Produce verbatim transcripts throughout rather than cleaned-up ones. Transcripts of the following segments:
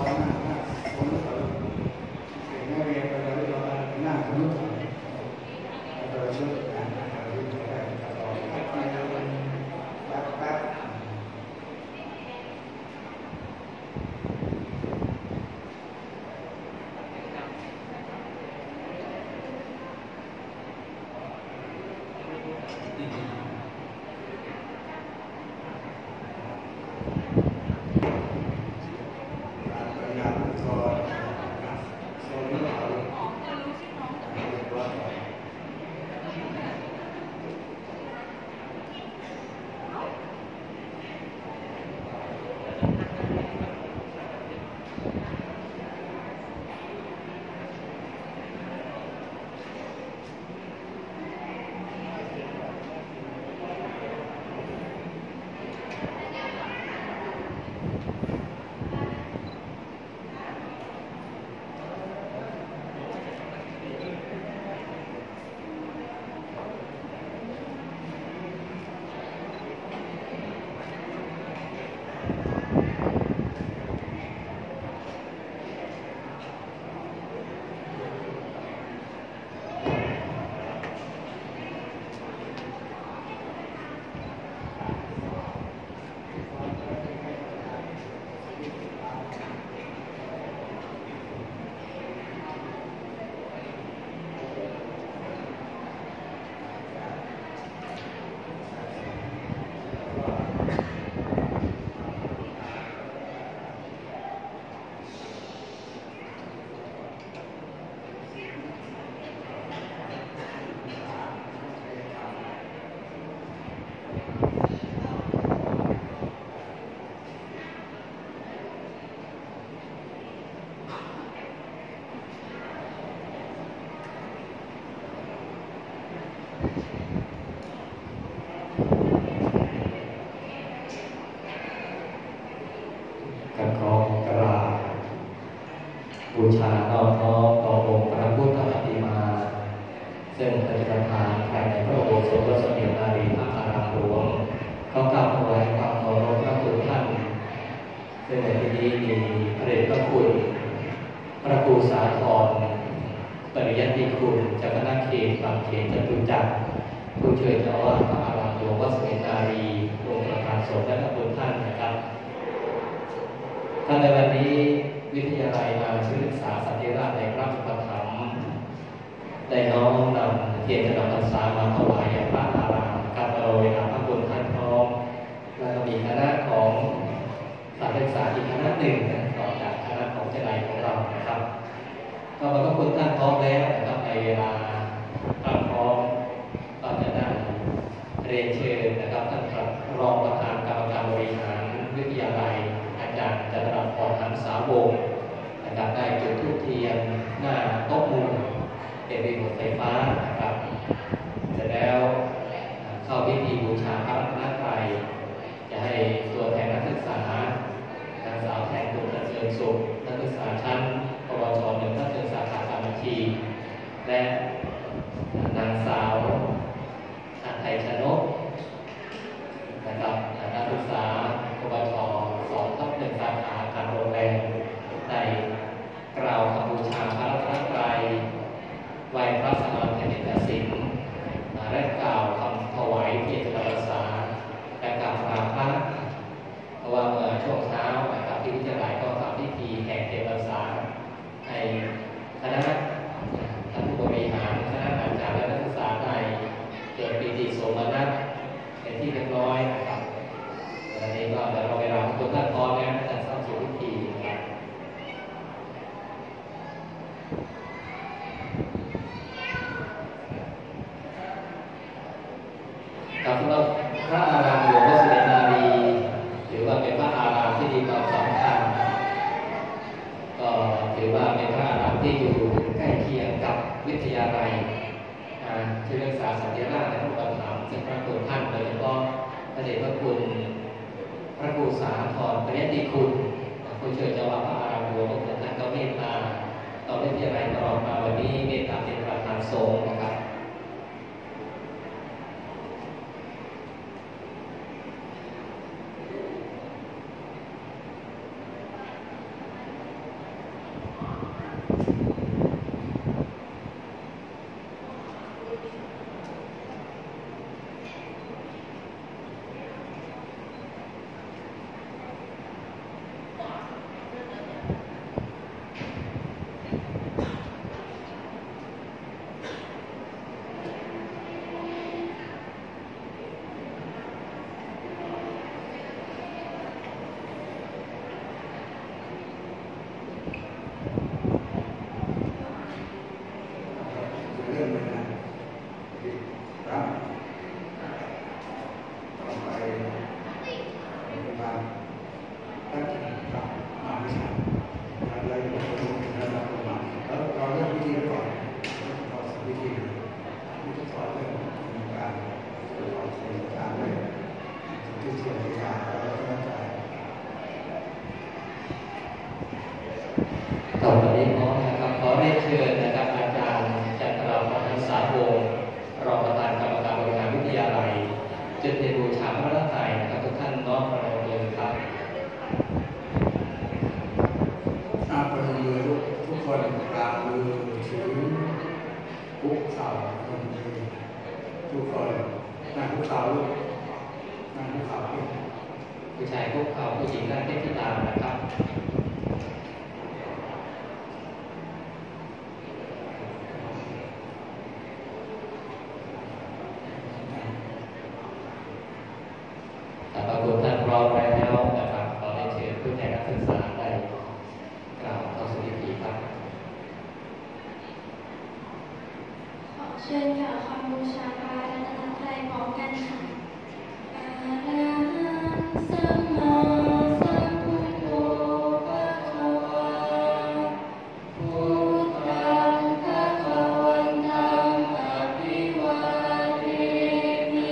บูชาน้อมน้อมต่อองค์พระพุทธปฏิมาซึ่งปฏิบัติทานภายในพระอุโบสถวัดเสมียนนารีพระอารามหลวงเขากล่าวถวายความเคารพพระคุณท่านซึ่งในที่นี้มีพระเดชพระคุณพระครูสาธรปริยัติคุณเจ้าคณะเขตบางเขนจตุจักรผู้ช่วยเจ้าอาวาสพระอารามหลวงวัดเสมียนนารีองค์ประธานสงฆ์และพระคุณท่านนะครับท่านในวันนี้วิทยาลัยอาชีวศึกษาสันติราษฎร์ในพระอุปถัมภ์ได้น้อมนำเทียนจำนำพรรษามาถวายแด่พระอารามการโปรยพระคุณท่านพร้อมแล้วก็มีคณะของสถานศึกษาอีกคณะหนึ่งต่อจากคณะของเจริญของเรานะครับก็มาพระคุณท่านพร้อมแล้วนะครับในเวลาพร้อมก็จะได้เรียนเชิญนะครับท่านรองประธานกรรมการบริหารวิทยาลัยอาจารย์จันทรพรหันษาวงศ์นะครับได้จุดธูปเทียนหน้าโต๊ะหมู่เป็นรีโมทไฟฟ้านะครับเสร็จแล้วเข้าพิธีบูชาพระรัตนตรัยจะให้ตัวแทนนักศึกษานางสาวแทนคุณเชิญสุขนักศึกษาชั้นปวชหนึ่งนักศึกษาสาขาบัญชีและนางสาวอาไทยชนกนะครับนักศึกษาปวชสองทับหนึ่งสาขาการโรงแรมได้กล่าวคำบูชาพระรัตนตรัยไหว้พระสมณเพชรศิลป์และกล่าวคำถวายเทียนจำนำพรรษาและกล่าวลาพระเพราะว่าเมื่อช่วงเช้านะครับที่วิทยาลัยก็ทำพิธีแห่เทียนพรรษาให้คณะท่านผู้บริหารคณะอาจารย์และนักศึกษาได้เกิดปีติโสมนัสเป็นที่เรียบร้อยนะครับวันนี้ก็จะรอเวลาทุกท่านพร้อมแล้วจะเข้าสู่พิธีนะครับสำหรับพระอารามหลวงวัดเสมียนนารีถือว่าเป็นพระอารามที่มีความสำคัญก็ถือว่าเป็นพระอารามที่อยู่ใกล้เคียงกับวิทยาลัยอาชีวศึกษาสันติราษฎร์ในพระอุปถัมภ์ซึ่งพระคุณท่านโดยเฉพาะพระเดชพระคุณพระครูสาธรปริยัติคุณผู้ช่วยเจ้าอาวาสพระอารามหลวงท่านก็เมตตาต่อวิทยาลัยตลอดมาวันนี้เมตตาเป็นประธานสงฆ์นะครับาทุกคนนั่งคุกเข่าลูกนั่งคุกเข่าผู้ชายคุกเข่าผู้หญิงนั่งที่ตานะครับแต่พระคุณท่านรอไปแล้วนะครับขอได้เชิญผู้แทนนักศึกษาได้กล่าวต่อสุนิพีครับขอเชิญกล่าวคำบูชาพระรัตนตรัยพร้อมกันค่ะอะระหังสัมมาสัมพุทโธภะคะวาพุทธังภะคะวันตังอะภิวาเทมิ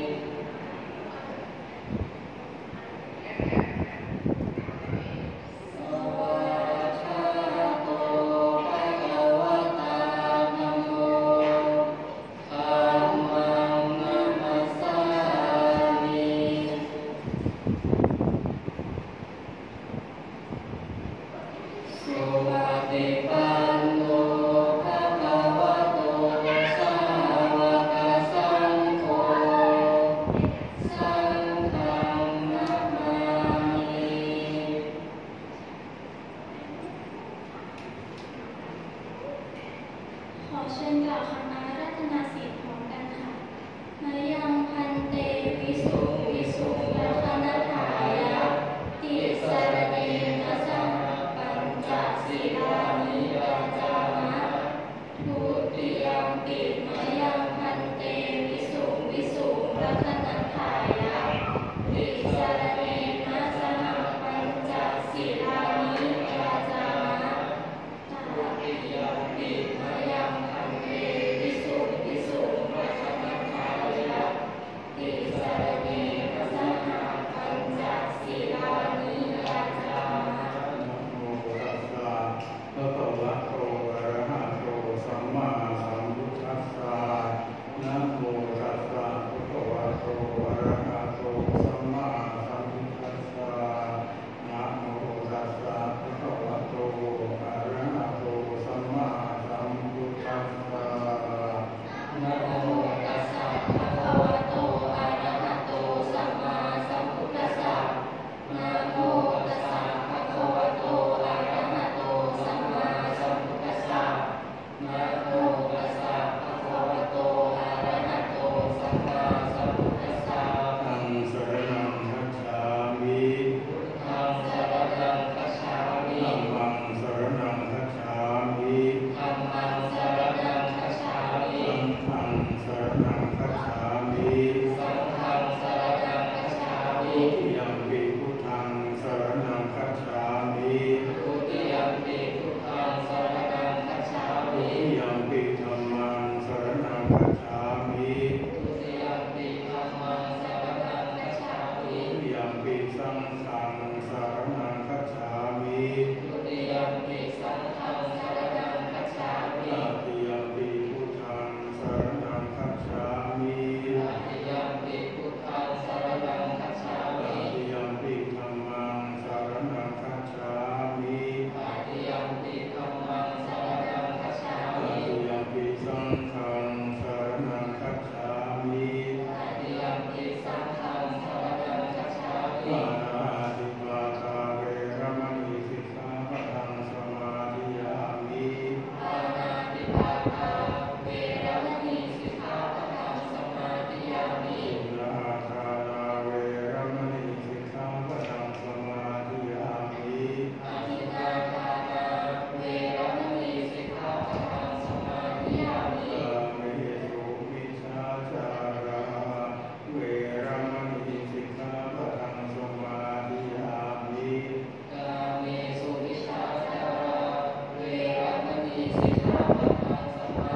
สวากขาโตภะคะวะตาธัมโมธัมมังนัมมัสสามิสุปฏิปันโนภะคะวะโตสาวกสังโฆสังฆังนะมามิขอเชิญกล่าวคำอาราธนาศีลพร้อมกันค่ะมายังพันเตวิสุงวิสุงลัคนาถายะติสรเนนะสหปัญจศีลานิปัญจามะทุติยัมปิมายังพันเตวิสุงวิสุงลัคนาถายะติสรเนนะสหปัญจศีลานิปัญจามะทุติยัมปิมายังพันเตวิสุงวิสุงลัคนาถายะติสรเนนะสหปัญจศีลานิปัญจามะนะโมตัสสะภะคะวะโตอะระหะโตสัมมาสัมพุทธัสสะนะโมตัสสะภะคะวะโตอะระหะโตสัมมาสัมพุทธัสสะนะโมตัสสะภะคะวะโตอะระหะโตสัมมาสัมพุทธัสสะนะโมตัสสะภะคะวะโตอะระหะโตสัมมาสัมพุทธัสสะนะโมตัสสะภะคะวะโตอะระหะโตสัมมาสัมพุทธัสสะนะโมตัสสะภะคะวะโตอะระหะโตสัมมาสัมพุทธัสสะธังสรณังคัจฉามิธังสรณังคัจฉามิธัมมังสรณังคัจฉามิธัมมังสรณังคัจฉามิสังฆังสรณังคัจฉามิสังฆังสรณังคัจฉามิทุติยัมปิพุทธังสรณังคัจฉามิทุติยัมปิพุทธังสรณังคัจฉาทุมิติยัมปิธัมมังสรณังคัจฉามิทุติยัมปิธัมมังสรณังคัจฉามิทุติยัมปิสังฆังสรณังคัจฉามิทุติยัมปิสังฆังสรณังคัจฉามิตติยัมปิพุทธังสรณังคัจฉามิตติยัมปิพุทธังสรณังคัจฉาตมิติยัมปิธัมมังสรณังคัจฉามิตติยัมปิธัมมังสรณังคัจฉาตมิติยัมปิสังฆังสรณังคัจฉามิตติยัมปิสังฆังสรณังคัจฉามิปานาติปาตาเวรมณีสิกขาปะทังสมาธิยามิปานาติปาตาเวรมณีสิกขาปะทังสมาธิยามิสุราธานาเวรมณีสิกขาปะทังสมาธิยามิอาทินนาทานาเวรมณีสิกขาปะทังสมาธิยามิกาเมสุมิชฌาจาราเวรมณีสิกขาปะทังสมาธิยามิกาเมสุวิชชาจาราเวรมณีสิกขาปะทังสมา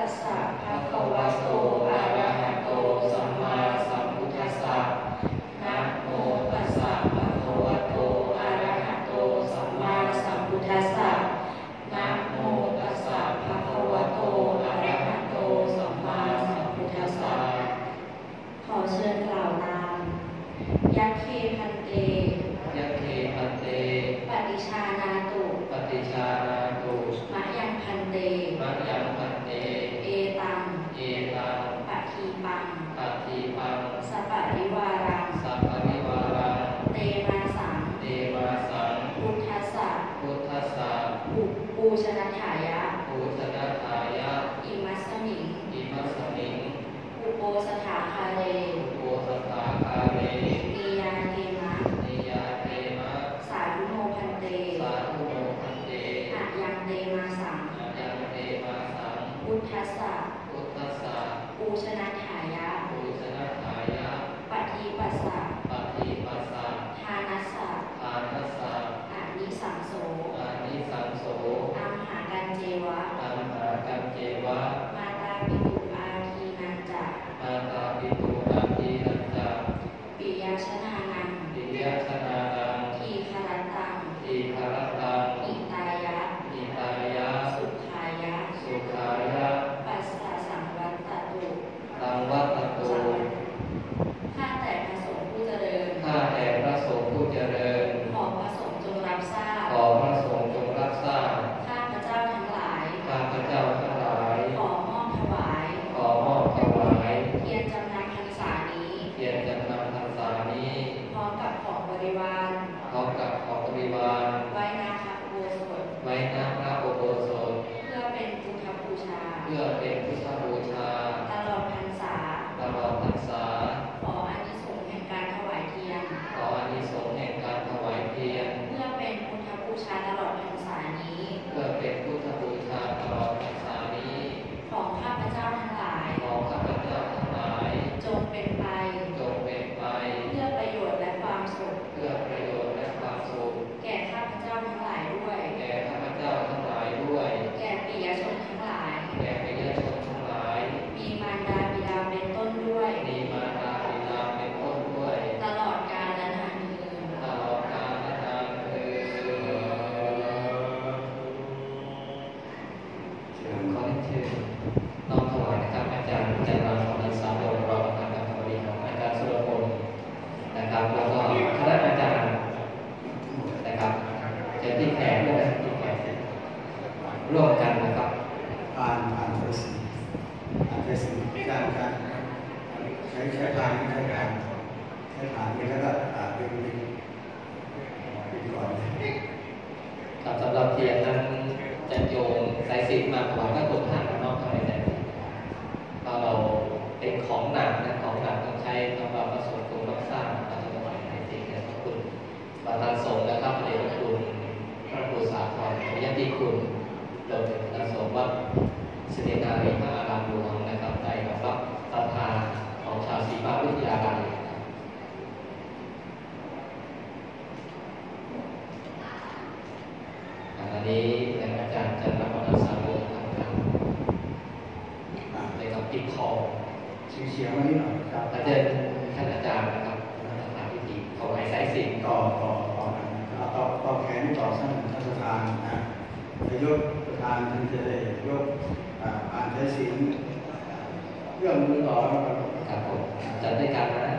สสะภะคะวะโตอะระหะโตสัมมาสัมพุทธัสสะนะโมตัสสะภะคะวะโตอะระหะโตสัมมาสัมพุทธัสสะนะโมตัสสะภะคะวะโตอะระหะโตสัมมาสัมพุทธัสสะขอเชิญกล่าวนามยัคเคพันเตยัคเคพันเตปฏิชานาตุปฏิชานาตุมะยังพันเตมะยังพันเตเอตังเอตังปะทีปังปฏิปังสัปปะริวารังสัพพะริวารังเตมาสังเตมาสังพุทธัสสะพุทธัสสะปุปูชนัฏฐายะปูชนัฏฐายะอิมัสสมิงอิมัสสมิงอุโปสถาคาเรอุโปสถาคาเรนิยาเทมะนิยาเทมะสาธุโนพันเตสาธุโนพันเตอะยังเตมาสังอะยังเตมาสังพุทธัสสะพุทธัสสะปูชนัฏฐายะปูชนัฏฐายะปฏิปัสสะปฏิปัสสะทานัสสะทานัสสะอานิสังโสอานิสังโสอัมหากันเจวะอัมหากันเจวะมาตาปิตุอาทีนันจะมาตาปิตุอาทีนันจะปิยชนานังปิยชนานังทีคารตังทีคารตังอิตายะอิตายะสุขายะสุขายะปัสสะสังวัตตตุสังวัตตุข้าแต่พระสงฆ์ผู้เจริญข้าแต่พระสงฆ์ผู้เจริญขอพระสงฆ์จงรับทราบขอพระสงฆ์จงรับทราบข้าพระเจ้าทั้งหลายข้าพระเจ้าทั้งหลายขอมอบถวายขอมอบถวายเทียนจำนำพรรษานี้เทียนจำนำพรรษานี้พร้อมกับของบริวารพร้อมกับของบริวารไว้ณพระอุโบสถไว้ณพระอุโบสถเพื่อเป็นพุทธบูชาเพื่อเป็นพุทธบูชาตลอดพรรษาตลอดพรรษาขออานิสงส์แห่งการถวายเทียนขออานิสงส์แห่งการถวายเทียนเพื่อเป็นพุทธบูชาตลอดพรรษานี้เพื่อเป็นพุทธบูชาตลอดพรรษานี้ของข้าพเจ้าทั้งหลายของข้าพเจ้าทั้งหลายจงเป็นไปจงเป็นไปเพื่อประโยชน์และความสุขเพื่อประโยชน์และความสุขแก่ข้าพเจ้าทั้งหลายด้วยแก่ข้าพเจ้าทั้งหลายด้วยแก่ปิยชนทั้งหลายแก่ปิยชนทั้งหลายมีมารดาบิดาเป็นต้นด้วยมีมารดาบิดาเป็นต้นด้วยตลอดกาลและนานเทอญตลอดกาลและนานเทอญเชิญขอเชิญน้อมถวายนะครับอาจารย์ใจรังของนักศึกษาโดยรองประธานคณะบดีของอาจารย์สุรพลนะครับแล้วก็คณะอาจารย์นะครับเชิญที่แขกด้วยนะที่แขกร่วมกันนะครับอ่านอ่านเทศอ่านเทศการการใช้ใช้ทางใช้การใช้ผ่านนี้แล้วก็อ่านเป็นเป็นเป็นก่อนครับสำหรับเทียนนั้นจะโยงสายสิญจน์มาถวายพระคุณท่านนอกจากนั้นพอเราเป็นของหนักนะของหนักต้องใช้สำหรับพระสงฆ์ทรงรับทราบเราจะถวายสายสิญจน์ขอบคุณประธานสงฆ์นะครับพระเดชพระคุณพระครูสาธรพระยติคุณรวมถึงคณะสงฆ์วัดสิรินารีพระอารามหลวงนะครับได้รับศรัทธาของชาวศรีบาวิทยาลัยอันนี้อาจารย์จะรับประทานสาบุทำการในกับติดคอเสียงวันนี้หน่อยครับอาจารย์ท่านอาจารย์นะครับสถานพิธีถวายสายสิญจน์ต่อต่อต่อต่อต่อแขนต่อสั้นท่านประธานนะนายกประธานท่านจะได้ยกอ่านสายสิญจน์เรื่องมือต่อแล้วกันครับผมจัดด้วยกันนะ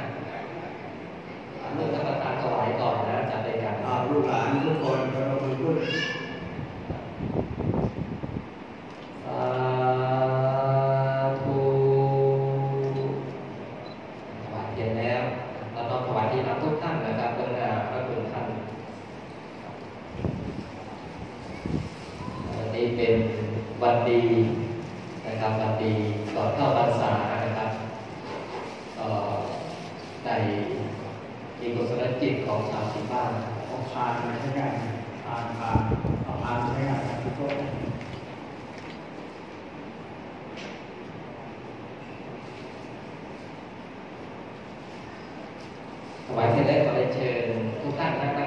เมื่อท่านประธานถวายก่อนนะจัดด้วยกันลูกหลานทุกคนกำลังพูดสาธุถวายเทียนแล้วเราต้องถวายที่น้ำทุกท่านนะครับเบื้องหน้าพระคุณท่านวันนี้เป็นวันดีนะครับวันดีก่อนเข้าพรรษานะครับในมีกุศลจิตของชาวศรีบ้านของทานใช้งานทานทานเอาทานใช้งานทุกคนถวายเทียนแล้วขอเชิญทุกท่านนะ